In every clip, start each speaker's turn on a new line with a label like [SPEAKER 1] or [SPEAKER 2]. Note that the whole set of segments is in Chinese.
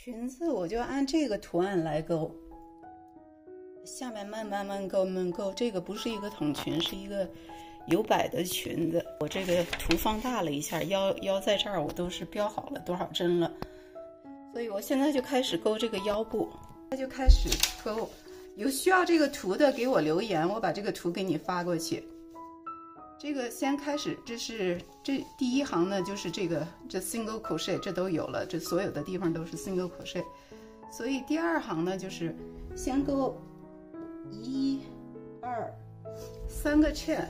[SPEAKER 1] 裙子我就按这个图案来钩，下面慢慢钩。这个不是一个筒裙，是一个有摆的裙子。我这个图放大了一下，腰在这儿我都是标好了多少针了，所以我现在就开始钩这个腰部，就开始钩。有需要这个图的给我留言，我把这个图给你发过去。这个先开始，这第一行呢，就是这 single crochet 这都有了，这所有的地方都是 single crochet， 所以第二行呢就是先钩1、2、3个 chain，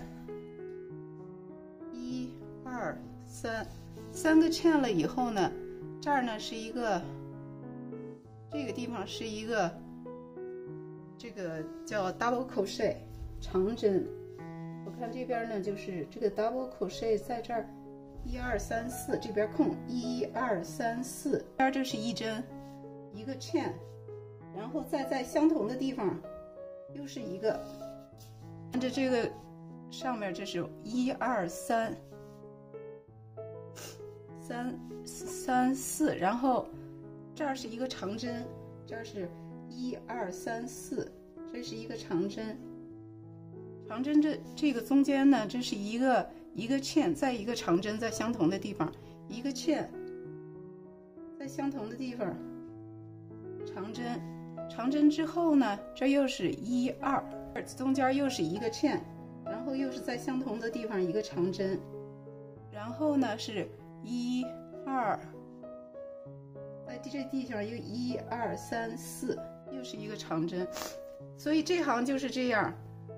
[SPEAKER 1] 1、2、3个 chain 了以后呢，这儿呢是一个，这个地方是一个，这个叫 double crochet 长针。我看这边呢，就是这个 double crochet 在这儿，1、2、3、4，这边空1、2、3、4，这边这是一针，一个 chain， 然后再在相同的地方又是一个，按着这个上面这是1、2、3、4，然后这儿是一个长针，这儿是1、2、3、4，这是一个长针。长针这个中间呢，这是一个 chain， 再一个长针在相同的地方，一个 chain， 在相同的地方，长针之后呢，这又是1、2，中间又是一个 chain， 然后又是在相同的地方一个长针，然后呢是1、2，在这地方又1、2、3、4，又是一个长针，所以这行就是这样。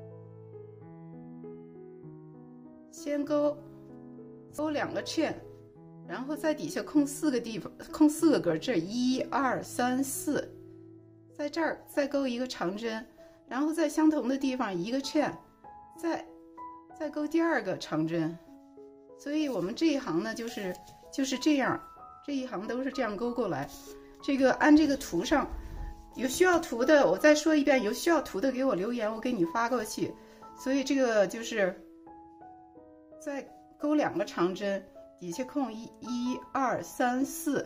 [SPEAKER 1] 先钩2个 chain， 然后在底下空4个地方，空4个格，这1、2、3、4，在这儿再钩一个长针，然后在相同的地方一个 chain， 再钩第二个长针。所以我们这一行呢，就是这样，这一行都是这样钩过来。这个按这个图上，有需要图的，我再说一遍，有需要图的给我留言，我给你发过去。所以这个就是再钩2个长针，底下空1、2、3、4，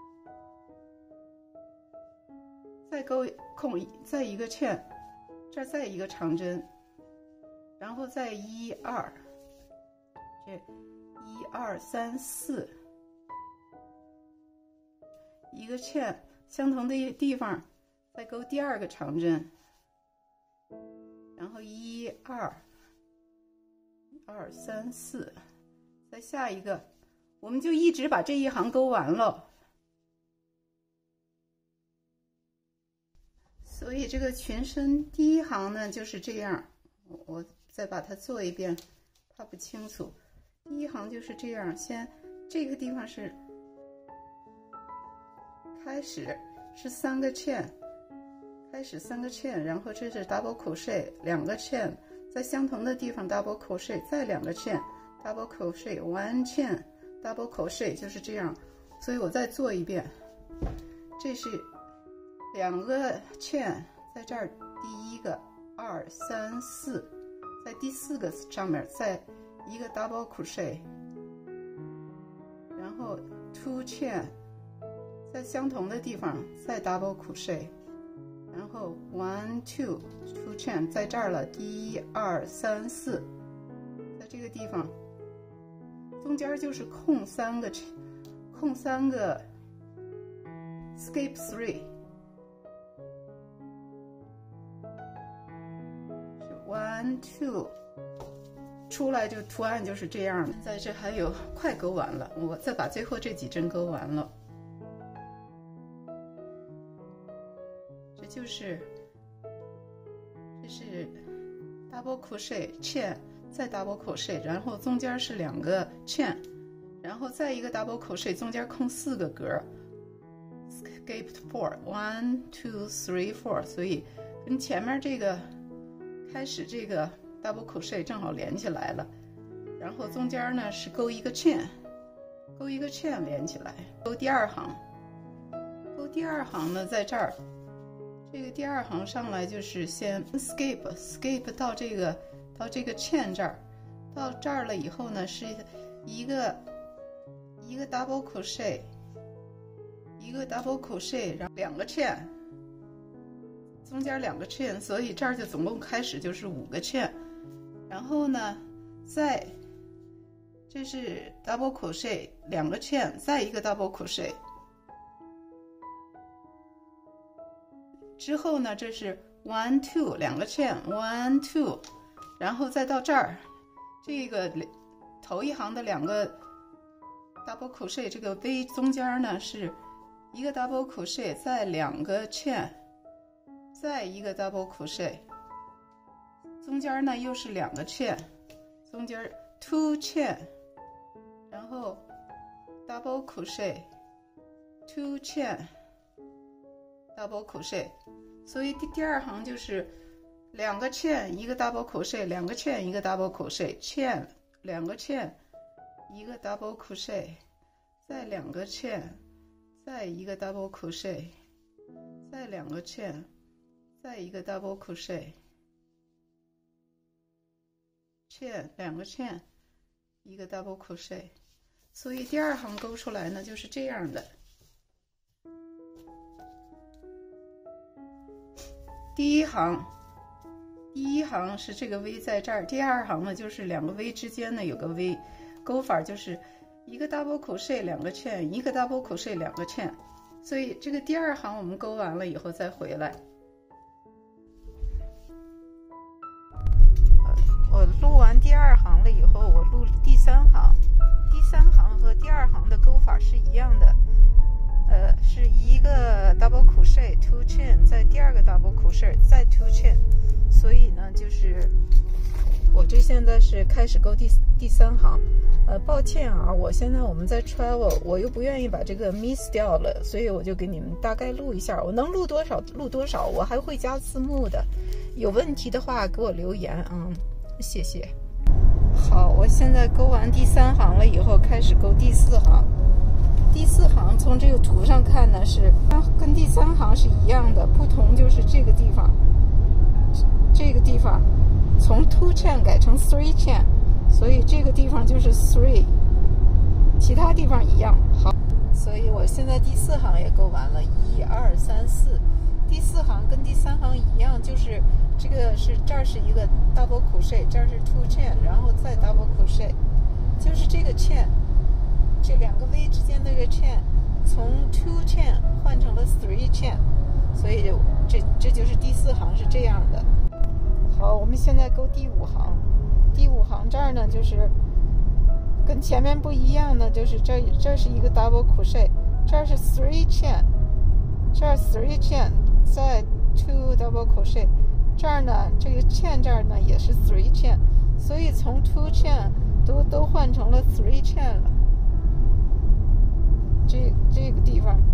[SPEAKER 1] 再钩空再一个 chain， 这儿再一个长针，然后再1、2，这1、2、3、4，一个 chain， 相同的地方再钩第二个长针，然后1、2、3、4，再下一个，我们就一直把这一行钩完了。所以这个裙身第一行呢就是这样，我再把它做一遍，怕不清楚。第一行就是这样，先这个地方是开始是3个 chain， 开始3个 chain， 然后这是 double crochet 2个 chain， 在相同的地方 double crochet， 再2个 chain double crochet one chain double crochet， 就是这样。所以我再做一遍，这是2个 chain， 在这儿第一个2、3、4，在第4个上面再一个 double crochet， 然后 two chain， 在相同的地方再 double crochet， 然后 one two chain， 在这儿了，第1、2、3、4，在这个地方中间就是空3个 skip 3， one two， 出来就图案就是这样的。在这还有快钩完了，我再把最后这几针钩完了。这是 double crochet chain， 再 double crochet， 然后中间是2个 chain， 然后再一个 double crochet， 中间空4个格 skip 4 1 2 3 4， 所以跟前面这个开始这个 double crochet 正好连起来了。然后中间呢是钩一个 chain， 钩一个 chain 连起来，钩第二行，钩第二行呢在这儿，这个第二行上来就是先 skip 到这个 chain 这儿，到这儿了以后呢是一个 double crochet，一一个 double crochet， 然后2个 chain， 中间2个 chain， 所以这儿就总共开始就是5个 chain。然后呢，这是 double crochet 2个 chain， 再一个 double crochet。之后呢，这是 1 2 2个 chain 1 2， 然后再到这儿，这个头一行的2个 double crochet， 这个 V 中间呢是一个 double crochet， 再2个 chain， 再一个 double crochet， 中间呢又是2个 chain， 中间 2 chain， 然后 double crochet 2 chain double crochet， 所以第二行就是2个 chain 一个 double crochet， 2个 chain 一个 double crochet， chain 2个 chain 一个 double crochet， 再2个 chain， 再一个 double crochet， 再2个 chain， 再一个 double crochet， chain 2个 chain 一个 double crochet， 所以第二行勾出来呢就是这样的。第一行是这个 V 在这儿，第二行呢就是2个 V 之间呢有个 V， 勾法就是一个 double crochet 2个 chain， 一个 double crochet 2个 chain， 所以这个第二行我们勾完了以后再回来。我录完第二行了以后，我录第三行，第三行和第二行的勾法是一样的。是一个 double crochet 2 chain， 再第二个 double crochet 再2 chain， 所以呢就是我这现在是开始勾第三行。抱歉啊，我们在 travel， 我又不愿意把这个 miss 掉了，所以我就给你们大概录一下，我能录多少录多少，我还会加字幕的。有问题的话给我留言啊，谢谢。好，我现在勾完第三行了以后，开始勾第四行。第四行从这个图上看呢，是跟第三行是一样的，不同就是这个地方从 2 chain 改成3 chain， 所以这个地方就是3， 其他地方一样。好，所以我现在第四行也勾完了，1 2 3 4。第四行跟第三行一样，就是这儿是一个 double crochet， 这儿是2 chain， 然后再 double crochet， 就是这个 chain。这2个 V 之间的这个 chain 从2 chain 换成了3 chain， 所以这就是第四行是这样的。好，我们现在勾第五行。第五行这儿呢，就是跟前面不一样的，就是这是一个 double crochet， 这儿是3 chain， 这儿3 chain 再2 double crochet， 这儿呢这个 chain 这儿呢也是3 chain， 所以从2 chain 都换成了3 chain 了。这个地方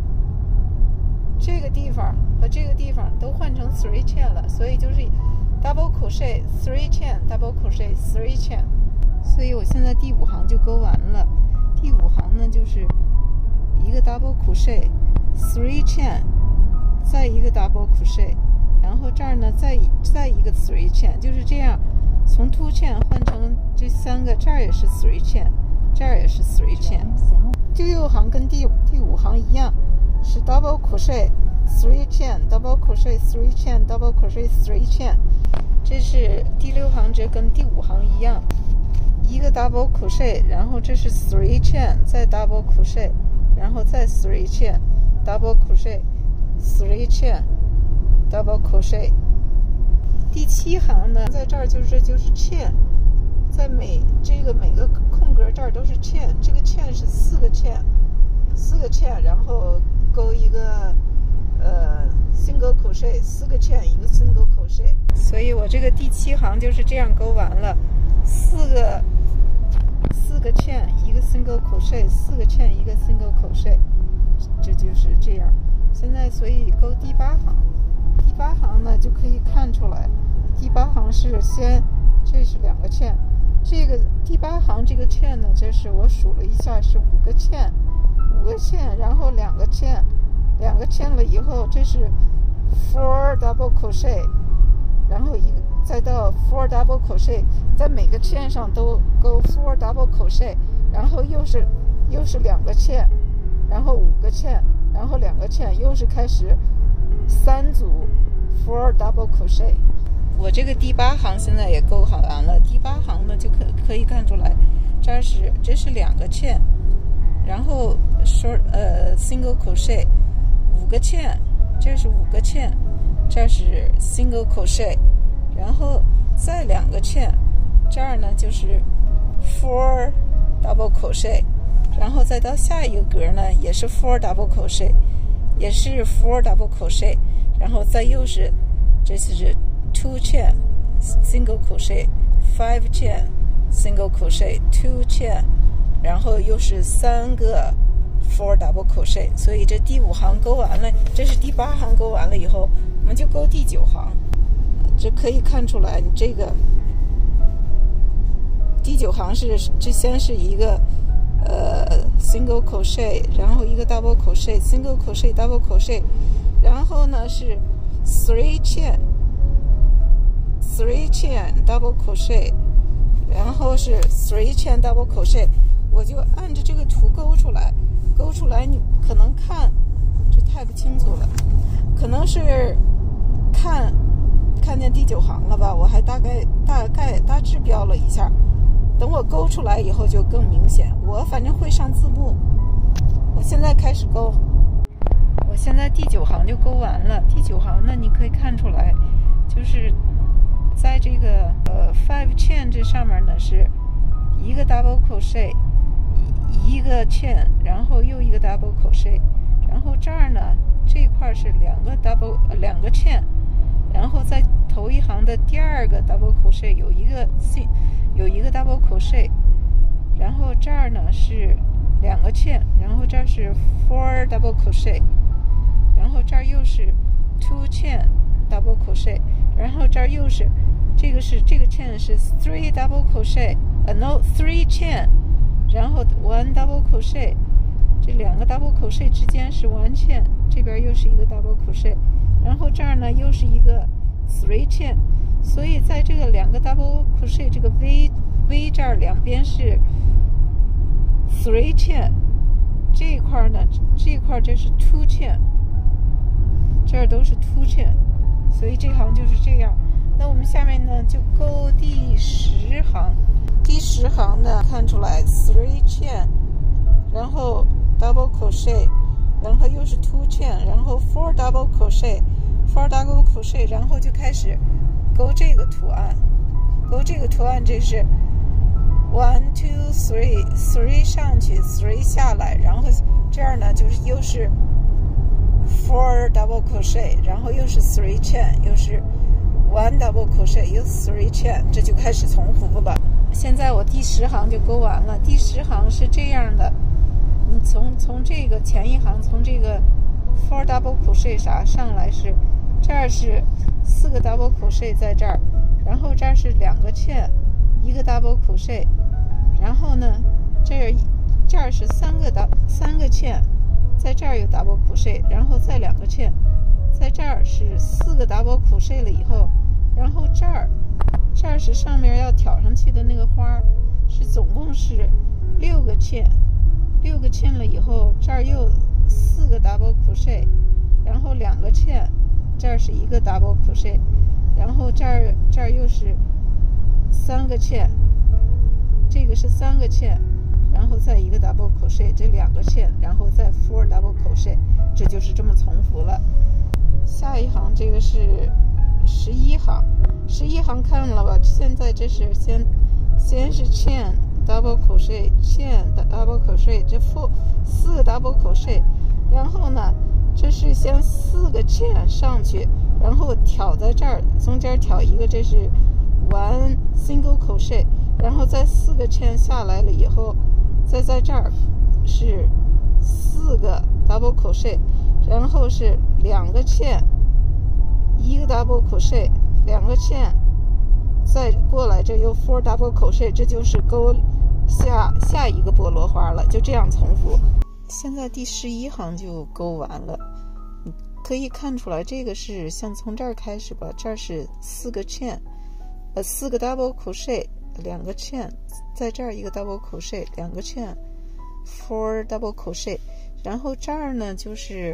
[SPEAKER 1] 和这个地方都换成3 chain 了，所以就是 double crochet 3 chain double crochet 3 chain， 所以我现在第五行就勾完了。第五行呢就是一个 double crochet 3 chain， 再一个 double crochet， 然后这儿呢再一个3 chain， 就是这样，从2 chain 换成这3个，这儿也是3 chain， 这儿也是3 chain。第六行跟第五行一样，是 double crochet 3 chain double crochet 3 chain double crochet 3 chain， 这是第六行这跟第五行一样，一个 double crochet， 然后这是3 chain 再 double crochet， 然后再3 chain double crochet 3 chain double crochet。 第七行呢，在这儿就是 chain， 在每个空格这儿都是 chain， 这个 chain 是4个 chain，然后勾一个single crochet， 4个 chain 一个 single crochet， 所以我这个第七行就是这样勾完了，4个 chain 一个 single crochet， 4个 chain 一个 single crochet， 这就是这样。现在所以勾第八行，第八行呢就可以看出来，第八行是这是2个 chain， 这个第八行这个 chain 呢，这是我数了一下是5个 chain， 然后2个 chain 了以后，这是4 double crochet， 然后再到4 double crochet， 在每个 chain 上都勾4 double crochet， 然后又是2个 chain， 然后5个 chain，
[SPEAKER 2] 然后2个 chain， 又是开始3组 4 double crochet。我这个第8行现在也勾好完了，第8行呢就可以看出来，这是2个 chain， 然后single crochet 5个 chain， 这是5个 chain， 这是 single crochet， 然后再2个 chain， 这儿呢就是4 double crochet， 然后再到下一个格呢也是4 double crochet， 也是4 double crochet， 然后再又是这是2 chain single crochet， 5 chain single crochet， 2 chain， 然后又是3个4 double crochet， 所以这第5行勾完了，这是第8行勾完了以后，我们就勾第9行。这可以看出来，你这个第9行这先是一个single crochet， 然后一个 double crochet single crochet double crochet， 然后呢是3 chain double crochet， 然后是3 chain double crochet。 我就按着这个图勾出来你可能看这太不清楚了，可能是看见第9行了吧，我还大致标了一下，等我勾出来以后就更明显。我反正会上字幕，我现在开始勾，我现在第9行就勾完了。第9行呢，你可以看出来，就是在这个5 chain 这上面呢是一个 double crochet， 一个 chain， 然后又一个 double crochet， 然后这儿呢这一块是2个 chain， 然后在头一行的第2个 double crochet 有一个 double crochet， 然后这儿呢是2个 chain， 然后这是4 double crochet， 然后这儿又是2 chain double crochet， 然后这儿又是这个 chain 是3 double crochet， 3 chain， 然后1 double crochet， 这2个 double crochet 之间是1 chain， 这边又是一个 double crochet， 然后这儿呢又是一个3 chain， 所以在这个2个 double crochet 这个 V 这儿两边是3 chain， 这一块呢这是2 chain， 这儿都是2 chain， 所以这行就是这样。那我们下面呢就勾第10行，第10行呢看出来3 chain， 然后 double crochet， 然后又是2 chain， 然后4 double crochet， 然后就开始勾这个图案，这是1 2 3上去3下来，然后这样呢就是又是4 double crochet， 然后又是3 chain， 又是1 double crochet， 又3 chain， 这就开始重复了。现在我第10行就勾完了。第10行是这样的，你从这个前一行，从这个4 double crochet 上来是，这儿是4个 double crochet 在这儿，然后这儿是2个 chain， 一个 double crochet， 然后呢这儿是3个 chain， 在这儿有 double crochet， 然后再2个 chain， 在这儿是4个 double crochet 了以后，然后这儿是上面要挑上去的那个花，是总共是6个 chain 了以后，这儿又4个 double crochet， 然后2个 chain， 这儿是一个 double crochet， 然后这儿又是3个 chain， 这个是3个 chain， 然后再一个 double crochet， 这2个 chain， 然后再4 double crochet， 这就是这么重复了。下一行这个是11行看了吧？现在这是先是 chain double crochet chain double crochet， 这4个 double crochet， 然后呢这是先4个 chain 上去，然后挑在这儿中间挑一个，这是1 single crochet， 然后再4个 chain 下来了以后，再在这儿是4个 double crochet， 然后是2个 chain， 一个 double crochet， 2个 chain， 再过来这又4 double crochet， 这就是勾下一个菠萝花了，就这样重复。现在第11行就勾完了，你可以看出来这个是像从这儿开始吧，这儿是4个 chain， 4个 double crochet， 2个 chain， 在这儿一个 double crochet， 2个 chain， 4 double crochet， 然后这儿呢就是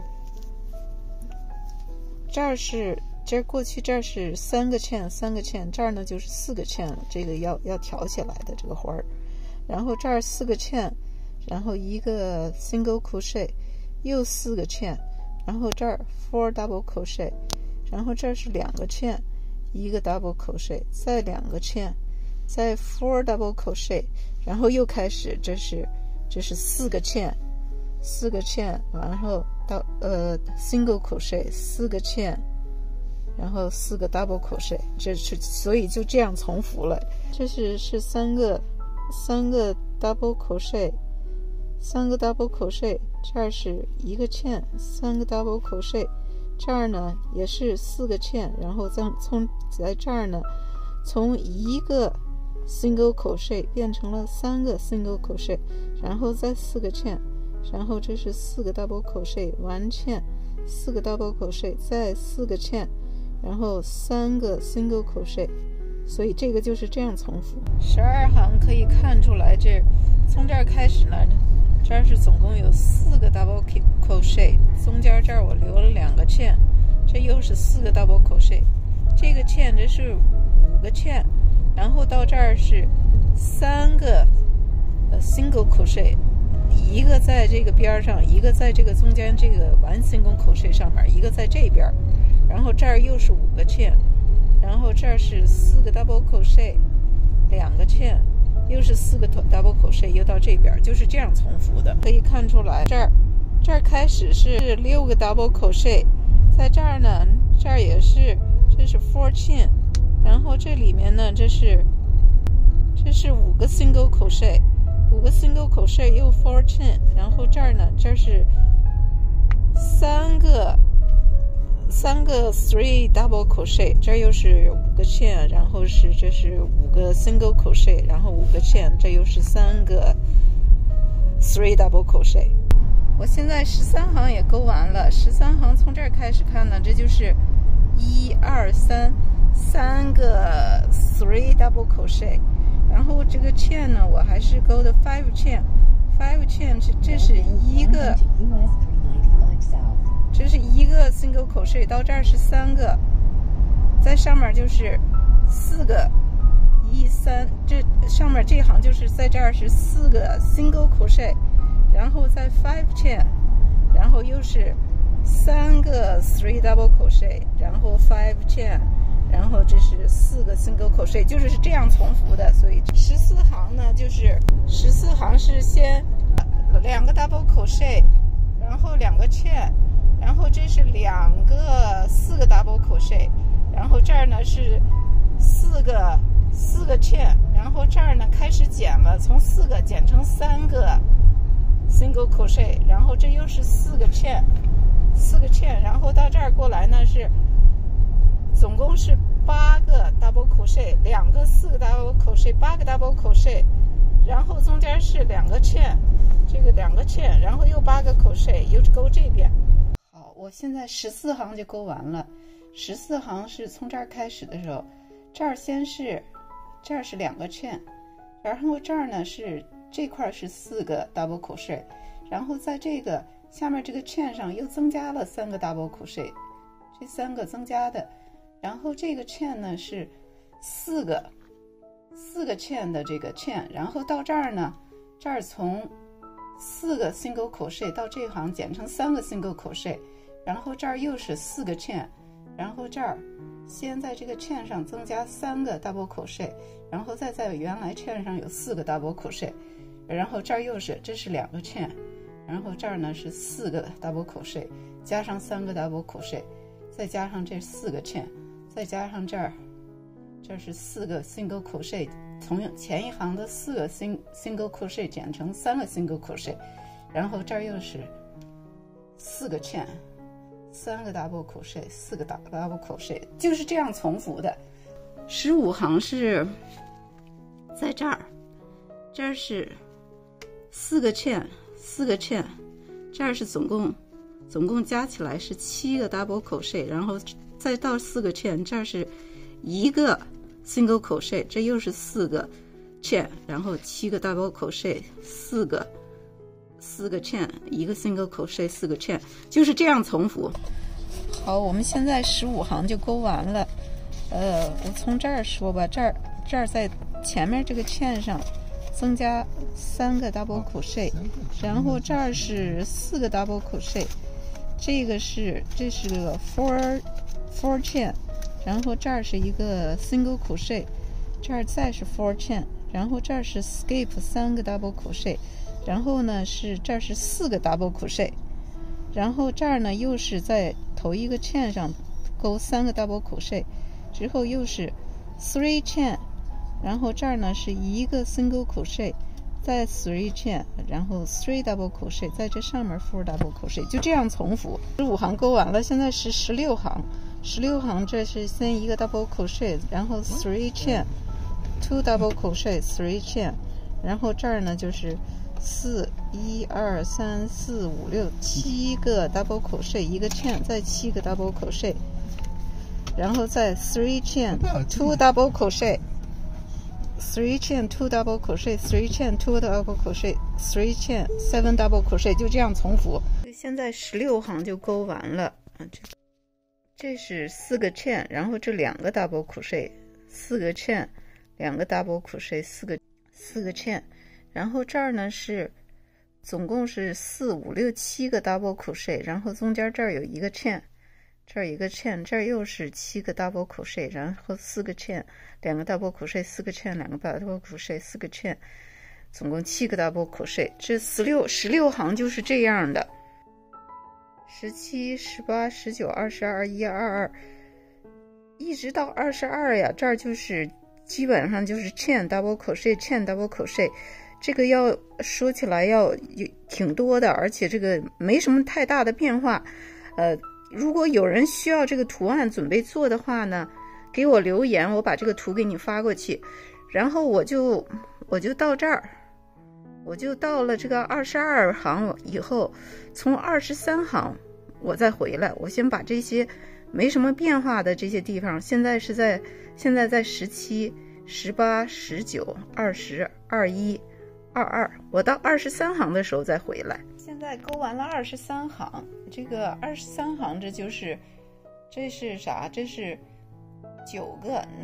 [SPEAKER 2] 过去这儿是3个 chain，3个 chain， 这儿呢就是4个 chain， 这个要挑起来的这个花儿。然后这儿4个 chain， 然后一个 single crochet， 又4个 chain， 然后这儿 4 double crochet， 然后这是2个 chain， 一个 double crochet， 再2个 chain， 再4 double crochet， 然后又开始这是4个 chain，4个 chain， 然后到single crochet， 4个 chain， 然后4个 double crochet， 所以就这样重复了。这是3个 double crochet，3个 double crochet， 这儿是1个 chain， 3个 double crochet， 这儿呢也是4个 chain， 然后在这儿呢从1个 single crochet 变成了3个 single crochet， 然后再4个 chain， 然后这是4个 double crochet， 1 chain， 4个 double crochet， 再4个 chain， 然后3个 single crochet， 所以这个就是这样重复。12行可以看出来，从这儿开始呢，这儿是总共有4个 double crochet， 中间这儿我留了2个 chain， 这又是4个 double crochet， 这个 chain 这是5个 chain， 然后到这儿是3个single crochet， 一个在这个边上，一个在这个中间这个 one single crochet 上面，一个在这边，然后这儿又是5个 chain， 然后这儿是4个 double crochet， 2个 chain， 又是4个 double crochet， 又到这边，就是这样重复的。可以看出来，这儿开始是6个 double crochet， 在这儿呢，这儿也是，这是4 chain， 然后这里面呢，这是5个 single crochet，5个 single crochet 又4 chain， 然后这儿呢，这是3个3 double crochet， 这又是5个 chain， 然后这是5个 single crochet， 然后5个 chain， 这又是3个3 double crochet。我现在13行也勾完了，13行从这儿开始看呢，这就是1 2 3个3 double crochet， 然后这个 chain 呢，我还是勾的5 chain，5 chain 这是一个。这是一个 single crochet， 到这儿是3个，在上面就是4个1 3，这上面这行就是在这儿是4个 single crochet， 然后再5 chain， 然后又是3个3 double crochet， 然后5 chain， 然后这是4个 single crochet， 就是这样重复的。所以14行呢，就是14行是先2个 double crochet， 然后2个 chain，然后这是4个 double crochet， 然后这儿呢是4个 chain， 然后这儿呢开始减了，从4个减成3个 single crochet， 然后这又是4个 chain， 然后到这儿过来呢是总共是8个 double crochet， 2个4个 double crochet， 8个 double crochet， 然后中间是2个 chain， 这个2个 chain， 然后又8个 crochet， 又勾这边。我现在14行就勾完了。14行是从这儿开始的时候，这儿是2个 chain， 然后这儿呢是这块是4个 double crochet， 然后在这个下面这个 chain 上又增加了3个 double crochet， 这3个增加的，然后这个 chain 呢是4个 chain 的这个 chain， 然后到这儿呢，这儿从4个 single crochet 到这行减成3个 single crochet，然后这儿又是4个 chain， 然后这儿先在这个 chain 上增加3个 double crochet， 然后再在原来 chain 上有4个 double crochet， 然后这儿又是这是2个 chain， 然后这儿呢是4个 double crochet， 加上3个 double crochet， 再加上这4个 chain， 再加上这是4个 single crochet， 从前一行的4个 single crochet 减成3个 single crochet， 然后这儿又是4个 chain， 3个 double crochet， 4个 double crochet， 就是这样重复的。15行是在这儿是4个 chain， 这儿是总共加起来是7个 double crochet， 然后再到4个 chain， 这儿是1个 single crochet， 这又是4个 chain， 然后7个 double crochet， 4个
[SPEAKER 1] 4个 chain， 一个 single crochet 4个 chain， 就是这样重复。
[SPEAKER 2] 好，我们现在15行就勾完了。我从这儿说吧，这儿在前面这个 chain 上增加3个 double crochet， 然后这儿是4个 double crochet， 这是个 four chain， 然后这儿是一个 single crochet， 这儿再是 four chain， 然后这儿是 skip 3个 double crochet， 然后呢这儿是4个 double crochet， 然后这儿呢又是在头一个 chain 上勾3个 double crochet， 之后又是 three chain， 然后这儿呢是一个 single crochet， 再 three chain， 然后 three double crochet， 在这上面 four double crochet， 就这样重复。15行勾完了，现在是16行。16行这是先一个 double crochet， 然后 three chain， two double crochet， three chain， 然后这儿呢就是1 2 3 4 5 6 7个 double crochet， 一个 chain， 再7个 double crochet， 然后再 three chain two double crochet， three chain two double crochet， three chain two double crochet， three chain 7 double crochet， 就这样重复。现在16行就勾完了。这是4个 chain， 然后这2个 double crochet， 4个 chain， 2个 double crochet， 4个 chain， 然后这儿呢是总共是4 5 6 7个 double crochet， 然后中间这儿有一个 chain， 这儿一个 chain， 这儿又是7个 double crochet， 然后4个 chain， 2个 double crochet， 4个 chain， 2个 double crochet， 4个 chain， 总共7个 double crochet。 这16行就是这样的。17、18、19、22、1、22，一直到22呀，这儿就是基本上就是 chain double crochet chain double crochet， 这个要说起来要挺多的，而且这个没什么太大的变化。如果有人需要这个图案准备做的话呢，给我留言，我把这个图给你发过去。然后我就到这儿，我就到了这个22行以后，从23行我再回来，我先把这些没什么变化的这些地方，现在在17、18、19、20、21、22，我到23行的时候再回来。现在勾完了23行，这个23行这是啥？这是9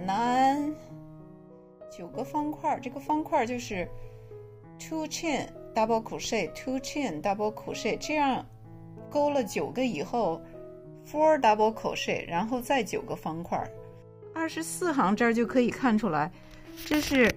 [SPEAKER 2] 个方块，这个方块就是 two chain double crochet two chain double crochet， 这样勾了9个以后 four double crochet， 然后再9个方块。24行这儿就可以看出来，这是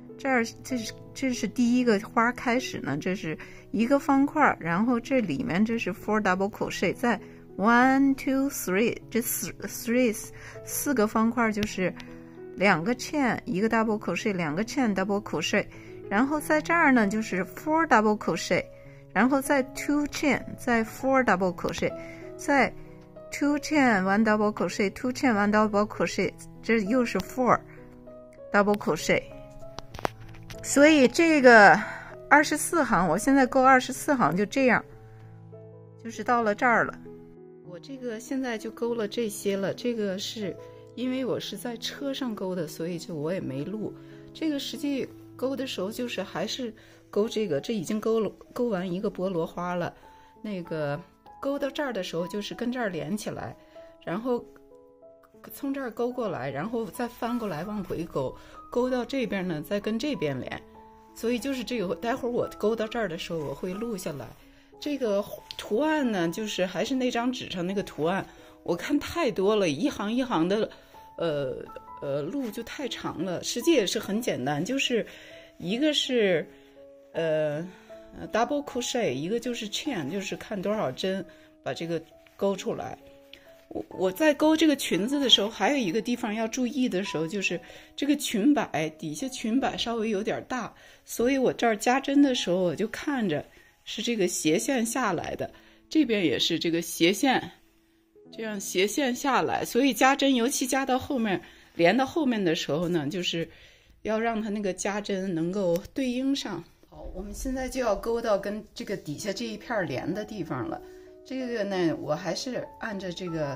[SPEAKER 2] 第一个花开始呢，这是一个方块，然后这里面这是 four double crochet， 在 1 2 3， 这4个方块就是2个 chain 一个 double crochet， 2个 chain double crochet， 然后在这儿呢就是 four double crochet， 然后再 two chain， 再 four double crochet， 再 two chain one double crochet two chain one double crochet， 这又是 four double crochet。 所以这个24行，我现在勾24行就这样，就是到了这儿了。我这个现在就勾了这些了，这个是因为我是在车上勾的，所以就我也没录。这个实际勾的时候就是还是勾这个，这已经勾完一个菠萝花了。那个勾到这儿的时候就是跟这儿连起来，然后从这儿勾过来，然后再翻过来往回勾，勾到这边呢再跟这边连。所以就是这个，待会儿我勾到这儿的时候我会录下来。这个图案呢就是还是那张纸上那个图案，我看太多了，一行一行的路就太长了。实际也是很简单，就是一个是double crochet， 一个就是 chain， 就是看多少针把这个勾出来。我在勾这个裙子的时候，还有一个地方要注意的时候，就是这个裙摆底下裙摆稍微有点大，所以我这儿加针的时候我就看着是这个斜线下来的，这边也是这个斜线，这样斜线下来，所以加针尤其加到后面连到后面的时候呢，就是要让它那个加针能够对应上。好，我们现在就要勾到跟这个底下这一片连的地方了。这个呢我还是按着这个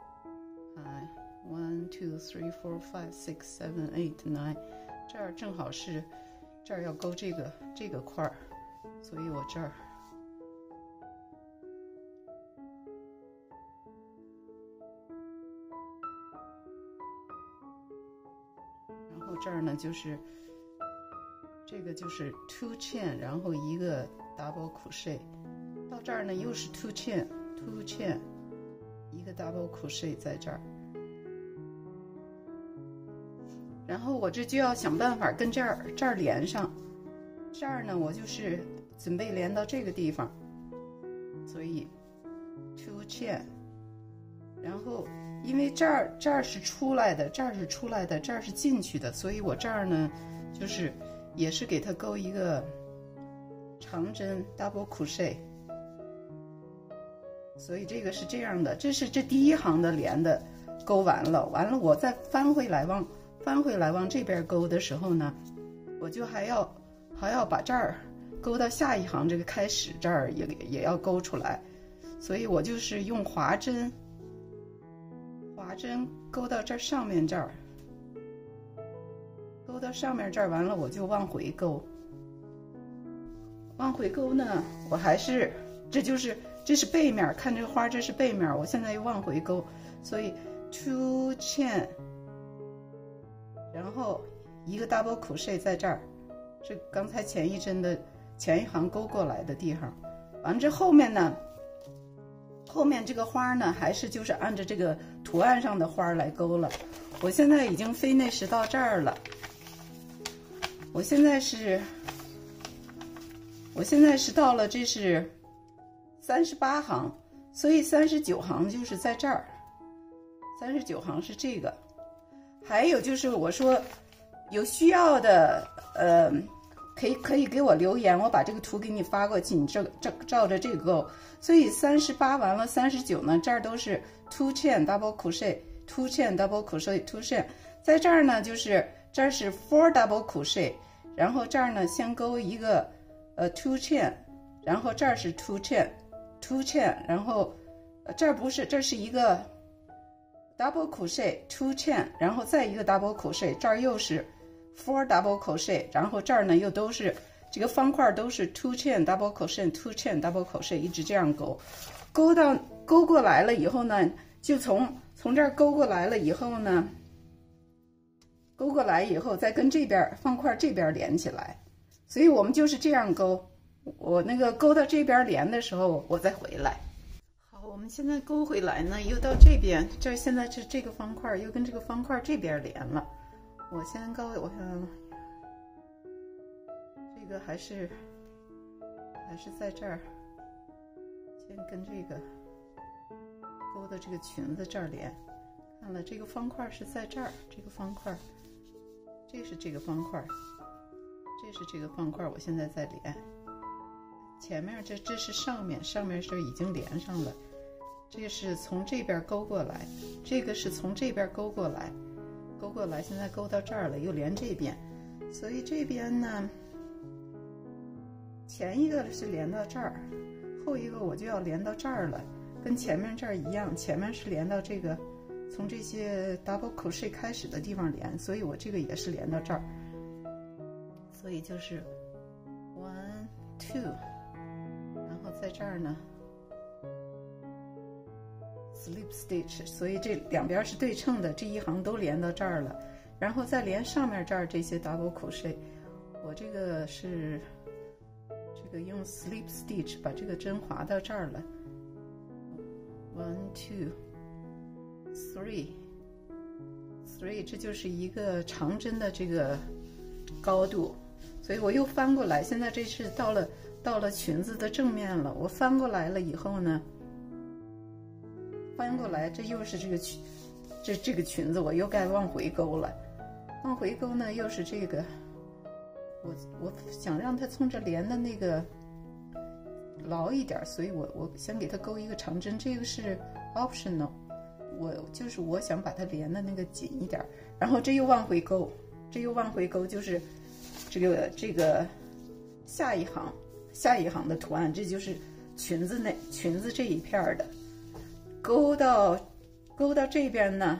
[SPEAKER 2] 1 2 3 4 5 6 7 8 9， 这儿正好是这儿要勾这个块儿，所以我这儿
[SPEAKER 1] 这儿呢就是这个就是 two chain， 然后一个 double crochet， 到这儿呢又是 two chain， 一个 double crochet 在这儿，然后我这就要想办法跟这儿连上，这儿呢我就是准备连到这个地方，所以 two chain， 然后因为这儿是出来的，这儿是出来的，这儿是进去的，所以我这儿呢就是也是给它钩一个长针 double crochet， 所以这个是这样的，这是这第一行的连的钩完了我再翻回来往这边钩的时候呢，我就还要把这儿钩到下一行这个开始这儿也要钩出来，所以我就是用滑针钩到这上面这儿，钩到上面这儿完了我就往回钩呢，我还是这是背面，看这个花这是背面，我现在又往回钩，所以 two chain， 然后一个 double crochet 在这儿，这刚才前一行钩过来的地方，完这后面呢，后面这个花呢还是就是按照这个图案上的花来钩了。我现在已经finish到这儿了，我现在是到了这是38行，所以39行就是在这儿，39行是这个。还有就是我说有需要的可以给我留言，我把这个图给你发过去，你照着这个钩。所以38完了39呢，这儿都是 two chain double crochet two chain double crochet two chain， 在这儿呢就是这儿是 four double crochet， 然后这儿呢先钩一个two chain， 然后这儿是 two chain， 然后这儿不是，这是一个 double crochet two chain， 然后再一个 double crochet， 这儿又是 four double crochet， 然后这儿呢又都是这个方块都是 two chain double crochet two chain double crochet， 一直这样钩过来了以后呢，就从这儿钩过来了以后呢，钩过来以后再跟这边方块这边连起来，所以我们就是这样钩。我那个钩到这边连的时候我再回来。好，我们现在钩回来呢，又到这边，现在是这个方块又跟这个方块这边连了。我先钩，我看这个还是在这儿，先跟这个钩的这个裙子这儿连。看了，这个方块是在这儿，这个方块，这是这个方块，这是这个方块，我现在在连。前面这是上面是已经连上了，这是从这边钩过来，这个是从这边钩过来，现在钩到这儿了，又连这边，所以这边呢，前一个是连到这儿，后一个我就要连到这儿了，跟前面这儿一样，前面是连到这个从这些 double crochet 开始的地方连，所以我这个也是连到这儿，所以就是 one two， 然后在这儿呢 slip stitch， 所以这两边是对称的，这一行都连到这儿了，然后再连上面这儿这些 double crochet， 我这个是用 slip stitch 把这个针划到这儿了 one two three， 这就是一个长针的这个高度，所以我又翻过来，现在这是到了裙子的正面了，我翻过来了以后呢，翻过来这又是这个裙子，我又该往回钩了，往回钩呢又是这个，我想让它从这连的那个牢一点，所以我先给它钩一个长针，这个是 optional， 我想把它连的那个紧一点，然后这又往回钩，就是这个下一行的图案，这就是裙子这一片的，钩到这边呢，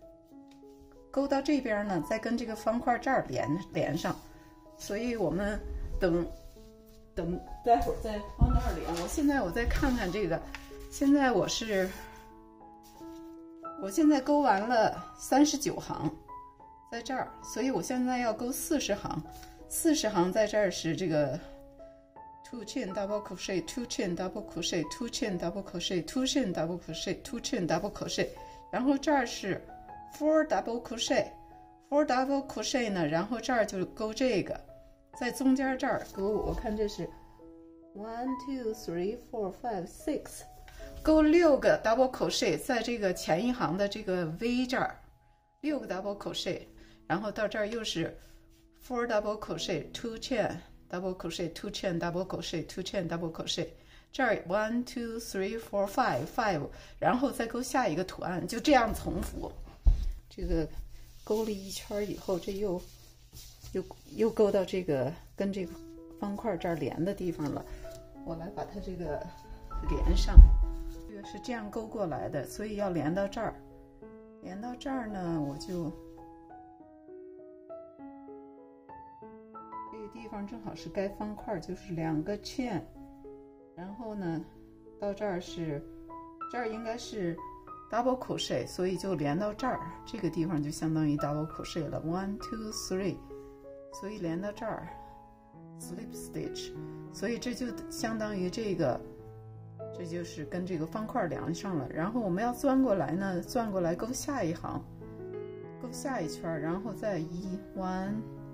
[SPEAKER 1] 再跟这个方块这儿连上，所以我们等待会儿再往那儿连。我再看看这个，现在我现在钩完了39行， 在这儿，所以我现在要勾40行，40行在这儿是这个 two chain double crochet two chain double crochet two chain double crochet two chain double crochet two chain double crochet， 然后这儿是 four double crochet four double crochet 呢，然后这儿就勾这个，在中间这儿勾，我看这是 one two three four five six， 勾6个 double crochet， 在这个前一行的这个 V 这儿6个 double crochet， 然后到这儿又是 four double crochet two chain double crochet two chain double crochet two chain double crochet， 这儿 one two three four five， 然后再勾下一个图案，就这样重复。这个勾了一圈以后，这又勾到这个跟这个方块这儿连的地方了。我来把它这个连上，这个是这样勾过来的，所以要连到这儿。连到这儿呢，我就这个地方正好是该方块，就是2个 chain， 然后呢到这儿是这儿应该是 double crochet， 所以就连到这儿，这个地方就相当于 double crochet 了 one two three， 所以连到这儿 slip stitch， 所以这就相当于这个，这就是跟这个方块连上了。然后我们要钻过来呢，钻过来勾下一行，勾下一圈，然后再one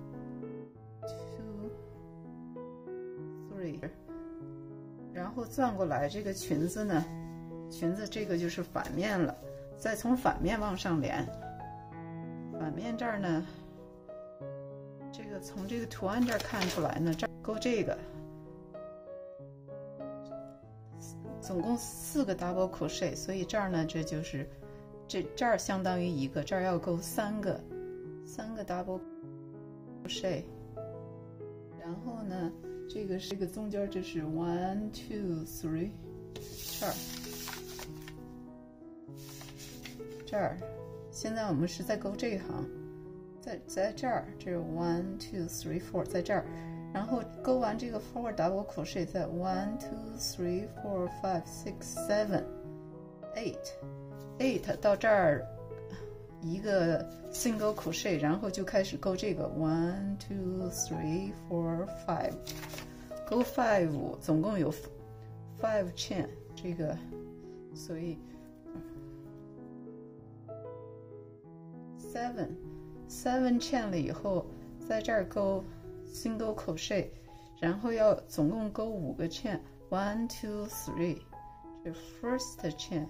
[SPEAKER 1] two three， 然后钻过来。这个裙子呢，裙子这个就是反面了，再从反面往上连。反面这儿呢，这个从这个图案这儿看出来呢，这儿勾这个，总共4个 double crochet， 所以这儿呢，这就是这儿相当于1个，这儿要勾3个double crochet， 然后呢，这个中间这是 one two three， 这儿，现在我们是在勾这一行，在这儿，这是 one two three four， 在这儿。然后勾完这个 four double crochet， 在 one two three four five six seven eight 到这儿一个 single crochet， 然后就开始勾这个 one two three four five， 勾 5， 总共有5 chain， 这个所以7 chain 了以后，在这儿勾single crochet， 然后要总共勾5个 chain， one two three， 这 first chain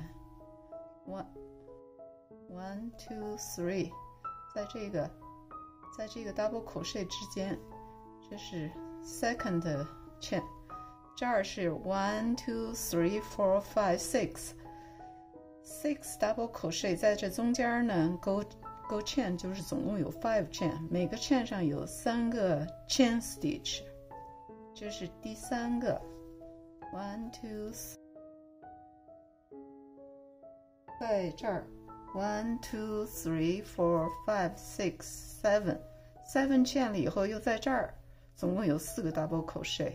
[SPEAKER 1] one two three， 在这个 double crochet 之间，这是 second chain， 这儿是 one two three four five six double crochet， 在这中间呢勾 chain， 就是总共有5 chain， 每个 chain 上有3个 chain stitch， 这是第3个 one two three， 在这儿 one two three four five six seven chain 了以后，又在这儿总共有4个 double crochet，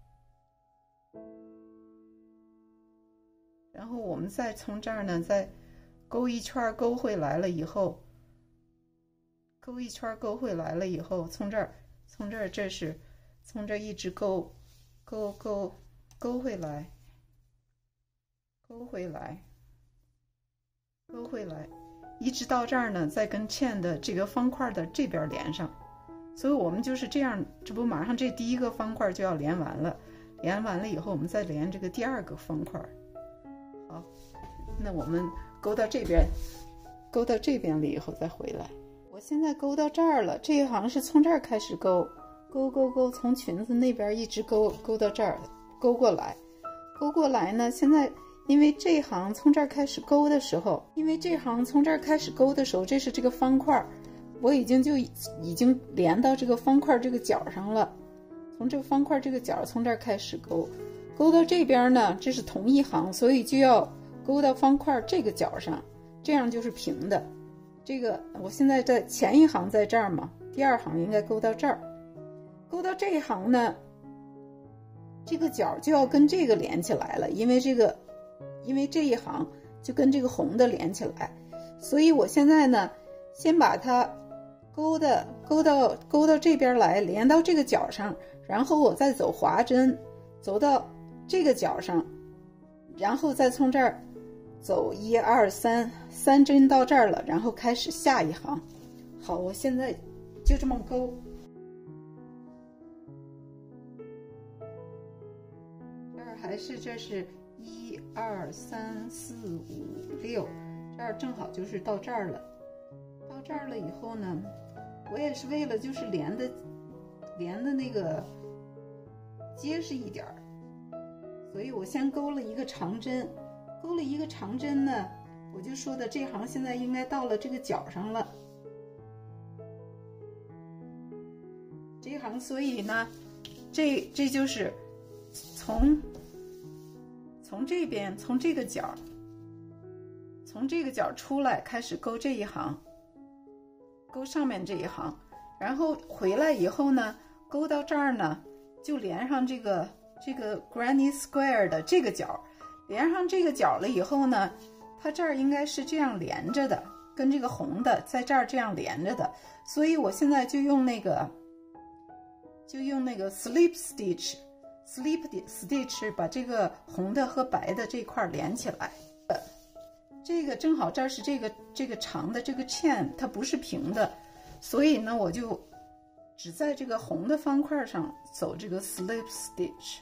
[SPEAKER 1] 然后我们再从这儿呢再勾一圈，勾回来了以后，从这儿这是从这儿一直勾回来，一直到这儿呢，再跟 chain 的这个方块的这边连上。所以我们就是这样，这不马上这第一个方块就要连完了，连完了以后我们再连这个第2个方块。好，那我们勾到这边了以后再回来。我现在勾到这儿了，这一行是从这儿开始勾，从裙子那边一直勾到这儿，勾过来呢。现在因为这一行从这儿开始勾的时候，这是这个方块，我已经连到这个方块这个角上了。从这个方块这个角从这儿开始勾到这边呢，这是同一行，所以就要勾到方块这个角上，这样就是平的。这个我现在在前一行在这儿嘛，第2行应该勾到这儿，勾到这一行呢，这个角就要跟这个连起来了，因为这一行就跟这个红的连起来，所以我现在呢先把它
[SPEAKER 2] 勾到这边来，连到这个角上，然后我再走滑针，走到这个角上，然后再从这儿走1、2、3针到这儿了，然后开始下一行。好，我现在就这么勾。这是1、2、3、4、5、6，这儿正好就是到这儿了。到这儿了以后呢，我也是为了就是连的那个结实一点儿，所以我先勾了一个长针。勾了一个长针呢，我就说的这行现在应该到了这个角上了。这行，所以呢，这就是从这边，从这个角出来，开始勾这一行，勾上面这一行，然后回来以后呢，勾到这儿呢，就连上这个 Granny Square 的这个角，连上这个角了以后呢，它这儿应该是这样连着的，跟这个红的在这儿这样连着的，所以我现在就用那个slip stitch 把这个红的和白的这块连起来。这个正好这儿是这个长的这个 chain， 它不是平的，所以呢我就只在这个红的方块上走这个 slip stitch。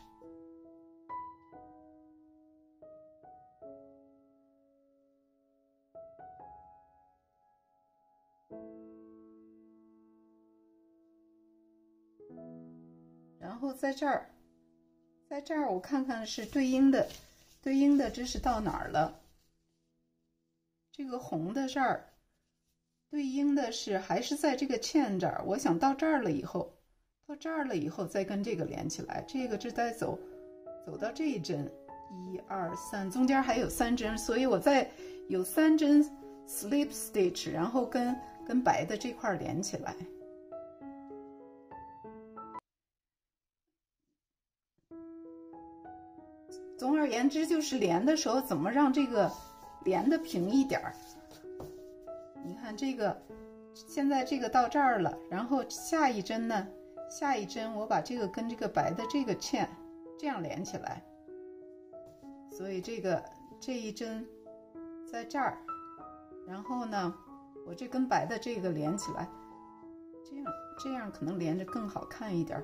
[SPEAKER 2] 然后在这儿我看看是对应的，这是到哪儿了？这个红的这儿对应的是还是在这个 chain 这儿，我想到这儿了以后，再跟这个连起来，这个是在走到这一针，1、2、3，中间还有3针，所以我再有3针 slip stitch， 然后跟白的这块连起来。总而言之，就是连的时候怎么让这个连的平一点儿。你看这个，现在这个到这儿了，然后下一针我把这个跟这个白的这个 chain 这样连起来，所以这一针在这儿，然后呢，我这跟白的这个连起来，这样可能连着更好看一点。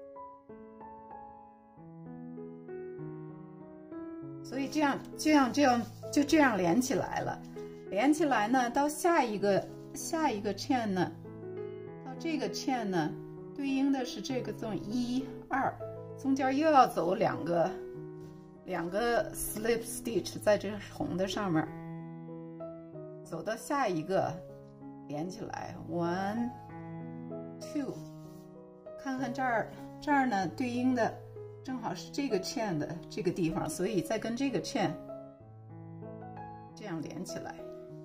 [SPEAKER 2] 所以这样就这样连起来了。连起来呢，到下一个 chain 呢，到这个 chain 呢，对应的是这个从1、2，中间又要走两个 slip stitch 在这红的上面，走到下一个连起来 1、2，看看这儿呢，对应的正好是这个 chain 的这个地方，所以再跟这个 chain 这样连起来。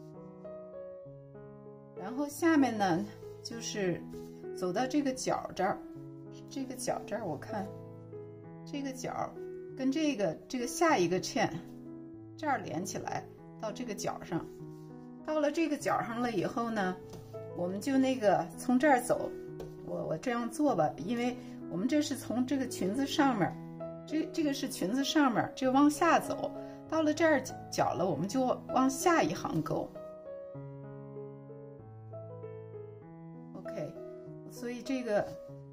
[SPEAKER 2] 然后下面呢，就是走到这个角这儿，我看这个角跟这个下一个 chain 这儿连起来，到这个角上。到了这个角上了以后呢，我们就那个从这儿走，我这样做吧，因为我们这是从这个裙子上面，这个是裙子上面，这个往下走，到了这儿角了，我们就往下一行勾。OK， 所以这个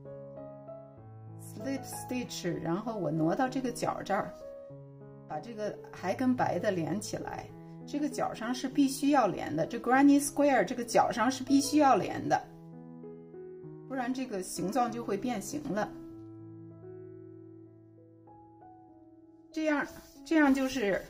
[SPEAKER 2] slip stitch， 然后我挪到这个角这儿，把这个还跟白的连起来，这个角上是必须要连的，这 Granny Square 这个角上是必须要连的，不然这个形状就会变形了。这样就是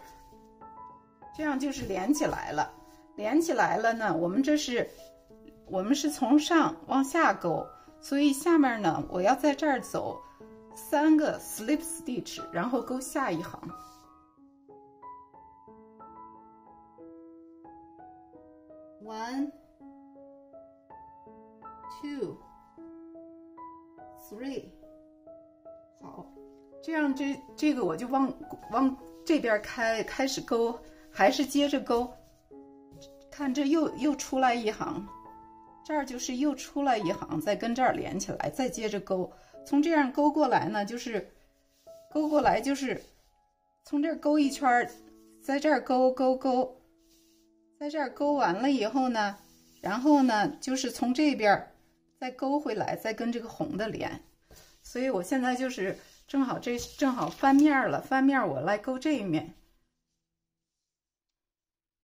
[SPEAKER 2] 连起来了。连起来了呢，我们是从上往下勾，所以下面呢，我要在这儿走3个 slip stitch， 然后勾下一行。1、2、3， 好，这样这个我就往这边开始勾，还是接着勾，看这又出来一行，
[SPEAKER 1] 这儿就是又出来一行，再跟这儿连起来，再接着勾。从这样勾过来呢，就是勾过来，就是从这儿勾一圈，在这儿勾，在这儿勾完了以后呢，然后呢就是从这边再勾回来，再跟这个红的连。所以我现在就是正好翻面了，翻面我来勾这一面。